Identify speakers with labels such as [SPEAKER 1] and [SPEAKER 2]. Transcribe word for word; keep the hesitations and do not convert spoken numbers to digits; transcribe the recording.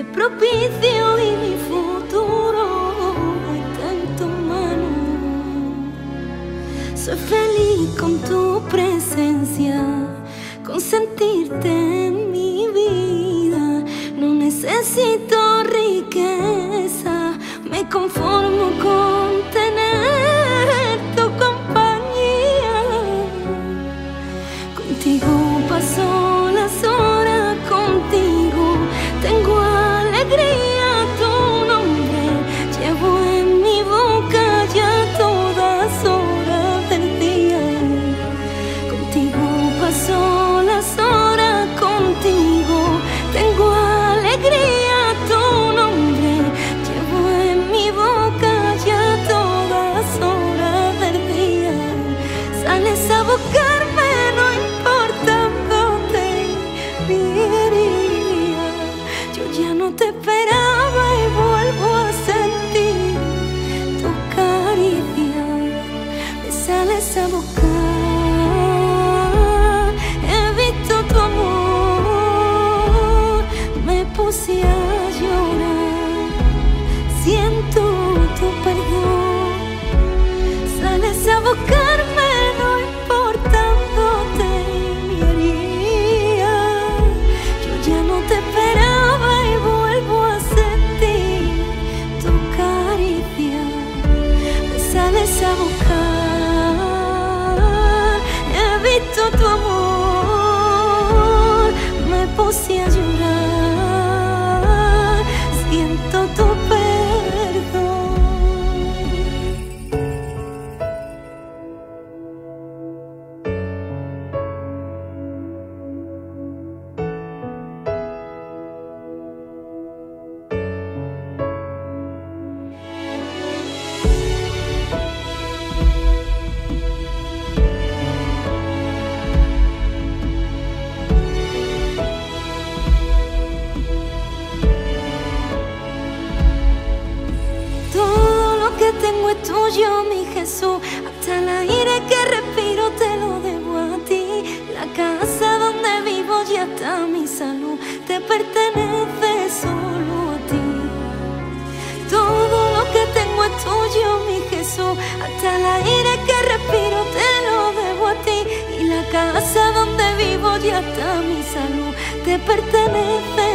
[SPEAKER 1] Sé propicio y mi futuro está en tu mano. Soy feliz con tu presencia, con sentirte en mi vida. No necesito riqueza, me conformo con tener tu compañía. Contigo paso las horas, contigo tengo alegría. Tu nombre llevo en mi boca ya todas horas del día. Contigo paso las horas, contigo tengo alegría. Tu nombre llevo en mi boca ya todas horas del día. Sales a buscarme, no importa dónde iría. Yo ya no te esperaba y vuelvo a sentir tu caricia. Me sales a buscar, he visto tu amor, me puse a llorar, siento tu perdón. Sales a buscarme, no importa dónde me iría. Yo ya no te esperaba y vuelvo a sentir tu caricia. Me sales a buscar, he visto tu amor, me puse a llorar, siento tu perdón. Tengo es tuyo, mi Jesús, hasta el aire que respiro te lo debo a ti. La casa donde vivo y hasta mi salud te pertenece solo a ti. Todo lo que tengo es tuyo, mi Jesús, hasta el aire que respiro te lo debo a ti. Y la casa donde vivo y hasta mi salud te pertenece